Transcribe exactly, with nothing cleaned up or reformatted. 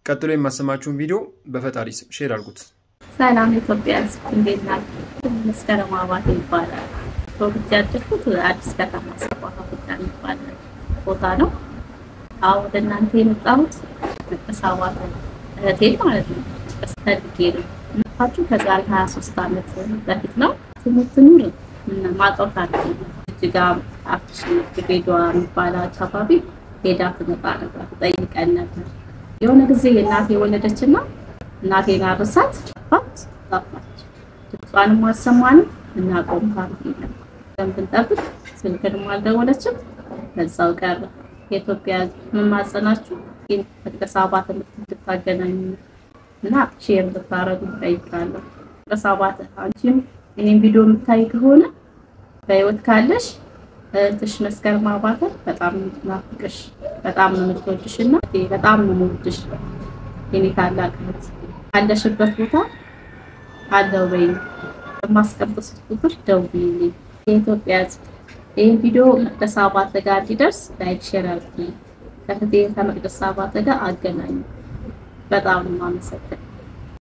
ቀጥሎ የማሰማችሁን ቪዲዮ በፈጣሪ ስም ሼር አድርጉት። ሰላም ኢትዮጵያ እንዴት ናችሁ? መስከረም አባቴ ይባላል። ፕሮጀክት አዲስ ከተማ ሰባታ ይባላል ቦታ ነው። አሁን ወደ እናንተ የመጣሁት ተሳዋተ እህቴ ማለት ነው። ተስተልጌ ነው ማፋችሁ ከዛሬ ሃያ ሶስት አመት በፊት ነው። ትምህርት ኑር እና ማጣው ታሪክ እጅጋ አክሽን ቤዷ የሚባል አካባቢ ሄዳ ትመጣ ነበር ጠይቀን ነበር። የሆነ ጊዜ እናቴ ወለደችና እናቴን አርሳት ፋት ጣፋች ጧንም ማሰማንም እና ቆምታን ይላል ብንጠብቅ ስልክንም አልደወለችም ከዛው ቀረ። የኢትዮጵያ መማጸናችሁ ግን ከተሳባት እንድትታገናኙ እና ሼር እንድታረጉ ጠይቃለሁ። ተሳባት አንቺም ይሄን ቪዲዮ የምታይ ከሆነ በህይወት ካለሽ እህትሽ መስከረም አባተ በጣም ናፍቅሽ በጣም ነው የምትወድሽና በጣም ነው የምወድሽ የኔ ታላቅ እህት አለሽበት ቦታ አለው በይ ማስቀበስ ቁጥር ደውዪልኝ። የኢትዮጵያ ይሄን ቪዲዮ መቅደስ አባተ ጋር እንዲደርስ ላይክ ሼር አድርጉ። ከፍቴ ከመቅደስ አባተ ጋር አገናኙ። በጣም ነው የማመሰግነው።